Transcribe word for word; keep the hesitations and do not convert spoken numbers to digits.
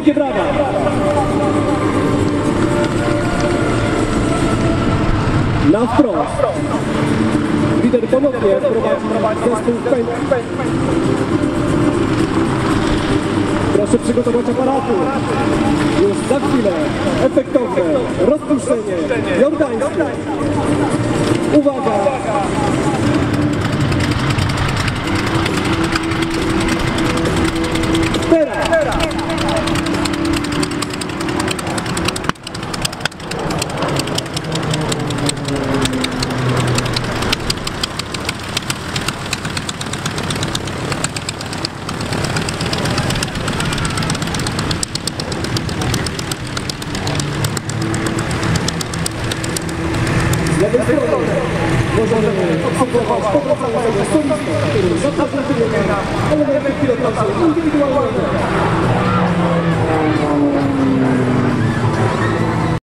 Wielkie brawa! Na wprost. Lider ponownie prowadzi zespół Pęk. Proszę przygotować aparaty. Już za chwilę efektowne rozpuszczenie jordańskie. Uwaga! Teraz! Z lewej strony możemy obserwować powracającego solistę, który zaprezentuje na elementy pilotażu indywidualnego.